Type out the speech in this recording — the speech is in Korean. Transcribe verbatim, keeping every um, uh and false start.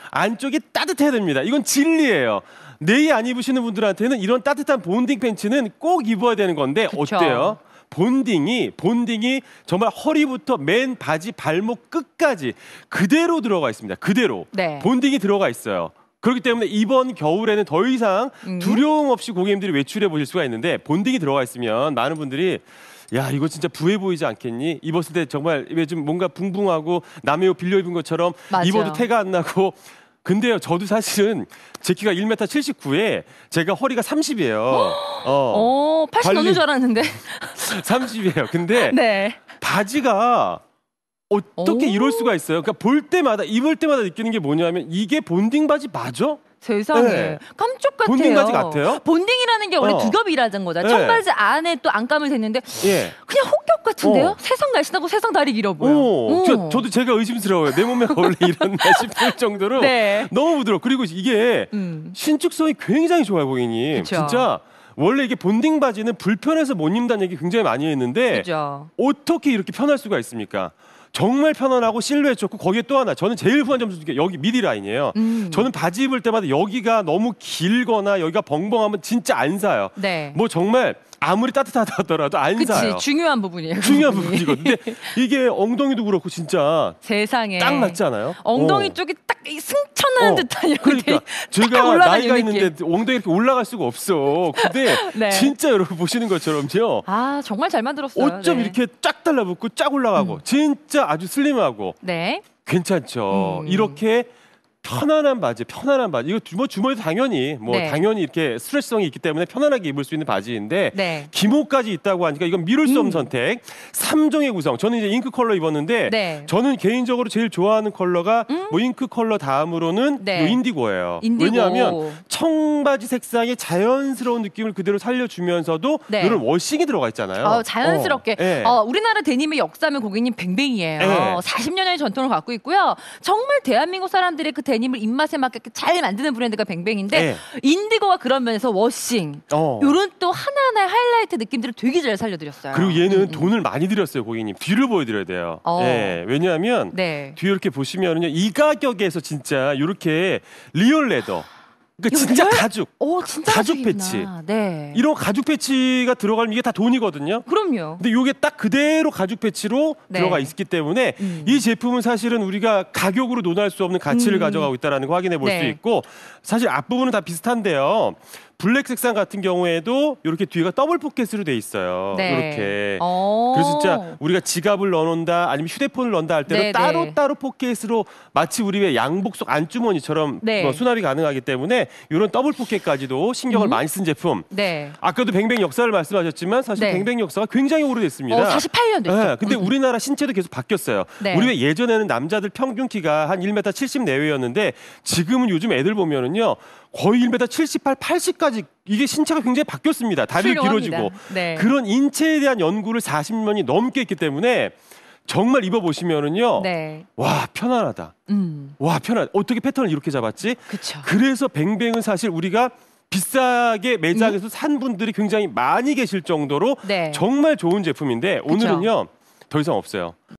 안쪽이 따뜻해야 됩니다. 이건 진리예요. 내이 안 입으시는 분들한테는 이런 따뜻한 본딩 팬츠는 꼭 입어야 되는 건데 그쵸. 어때요? 본딩이 본딩이 정말 허리부터 맨 바지 발목 끝까지 그대로 들어가 있습니다. 그대로 네. 본딩이 들어가 있어요. 그렇기 때문에 이번 겨울에는 더 이상 음. 두려움 없이 고객님들이 외출해 보실 수가 있는데 본딩이 들어가 있으면 많은 분들이 야 이거 진짜 부해 보이지 않겠니? 입었을 때 정말 좀 뭔가 붕붕하고 남의 옷 빌려 입은 것처럼 맞아요. 입어도 태가 안 나고 근데요, 저도 사실은 제 키가 일 미터 칠십구에 제가 허리가 삼십이에요. 어, 오, 팔십 넘는 줄 알았는데. 삼십이에요. 근데 네. 바지가 어떻게 오. 이럴 수가 있어요? 그러니까 볼 때마다, 입을 때마다 느끼는 게 뭐냐면 이게 본딩 바지 맞아? 세상에 네. 깜짝 같아요. 본딩 바지 같아요? 본딩이라는 게 원래 어. 두 겹이라는 거잖아요. 네. 청바지 안에 또 안감을 댔는데 예. 그냥 혹겹 같은데요? 어. 세상 날씬하고 세상 다리 길어 보여. 어. 저, 저도 제가 의심스러워요. 내 몸에 원래 이랬나 싶을 정도로 네. 너무 부드러워. 그리고 이게 음. 신축성이 굉장히 좋아요, 고객님. 그쵸. 진짜 원래 이게 본딩 바지는 불편해서 못 입는다는 얘기 굉장히 많이 했는데 그쵸. 어떻게 이렇게 편할 수가 있습니까? 정말 편안하고 실루엣 좋고 거기에 또 하나 저는 제일 후한 점수 중에 여기 미디 라인이에요. 음. 저는 바지 입을 때마다 여기가 너무 길거나 여기가 벙벙하면 진짜 안 사요. 네. 뭐 정말 아무리 따뜻하다 하더라도 안 그치, 사요. 중요한 부분이에요. 중요한 부분이거든요. 근데 이게 엉덩이도 그렇고 진짜 세상에 딱 맞지 않아요? 엉덩이 어. 쪽이 딱 승천하는 어. 듯한 그러니까 제가 나이가 있는데 엉덩이 이렇게 올라갈 수가 없어. 근데 네. 진짜 여러분 보시는 것처럼요. 아 정말 잘 만들었어요. 어쩜 네. 이렇게 쫙 달라붙고 쫙 올라가고 음. 진짜 아주 슬림하고 네. 괜찮죠. 음. 이렇게 편안한 바지, 편안한 바지. 이거 뭐 주머니도 당연히 뭐 네. 당연히 이렇게 스트레스성이 있기 때문에 편안하게 입을 수 있는 바지인데 네. 기모까지 있다고 하니까 이건 미룰 수 없는 음. 선택. 삼 종의 구성. 저는 이제 잉크 컬러 입었는데 네. 저는 개인적으로 제일 좋아하는 컬러가 음? 뭐 잉크 컬러 다음으로는 네. 뭐 인디고예요. 인디고. 왜냐하면 청바지 색상의 자연스러운 느낌을 그대로 살려주면서도 네. 이런 워싱이 들어가 있잖아요. 어, 자연스럽게. 어. 네. 어, 우리나라 데님의 역사면 고객님 뱅뱅이에요. 네. 사십 년의 전통을 갖고 있고요. 정말 대한민국 사람들의 그 데님을 입맛에 맞게 잘 만드는 브랜드가 뱅뱅인데 네. 인디고가 그런 면에서 워싱 어. 이런 또 하나하나의 하이라이트 느낌들을 되게 잘 살려드렸어요. 그리고 얘는 음, 돈을 음. 많이 들였어요, 고객님. 뒤를 보여드려야 돼요. 어. 네. 왜냐하면 네. 뒤에 이렇게 보시면은요, 이 가격에서 진짜 이렇게 리얼 레더. 그러니까 진짜 열? 가죽, 오, 진짜 가죽 패치. 네. 이런 가죽 패치가 들어가면 이게 다 돈이거든요. 그럼요. 근데 이게 딱 그대로 가죽 패치로 네. 들어가 있기 때문에 음. 이 제품은 사실은 우리가 가격으로 논할 수 없는 가치를 음. 가져가고 있다는 거 확인해 볼 수 네. 있고 사실 앞부분은 다 비슷한데요. 블랙 색상 같은 경우에도 이렇게 뒤가 더블 포켓으로 돼 있어요. 네. 이렇게. 그래서 진짜 우리가 지갑을 넣어놓는다 아니면 휴대폰을 넣는다 할 때도 네, 따로 네. 따로 포켓으로 마치 우리 왜 양복 속 안주머니처럼 네. 뭐 수납이 가능하기 때문에 이런 더블 포켓까지도 신경을 음? 많이 쓴 제품. 네. 아까도 뱅뱅 역사를 말씀하셨지만 사실 네. 뱅뱅 역사가 굉장히 오래됐습니다. 어, 사십팔 년 됐죠. 네, 근데 음. 우리나라 신체도 계속 바뀌었어요. 네. 우리 왜 예전에는 남자들 평균 키가 한 일 미터 칠십 내외였는데 지금은 요즘 애들 보면은요. 거의 일 미터 칠십팔, 팔십까지 이게 신체가 굉장히 바뀌었습니다. 다리를 훌륭합니다. 길어지고. 네. 그런 인체에 대한 연구를 사십 년이 넘게 했기 때문에 정말 입어보시면은요. 네. 와, 편안하다. 음. 와, 편하다. 어떻게 패턴을 이렇게 잡았지? 그쵸. 그래서 뱅뱅은 사실 우리가 비싸게 매장에서 음. 산 분들이 굉장히 많이 계실 정도로 네. 정말 좋은 제품인데 오늘은요. 더 이상 없어요.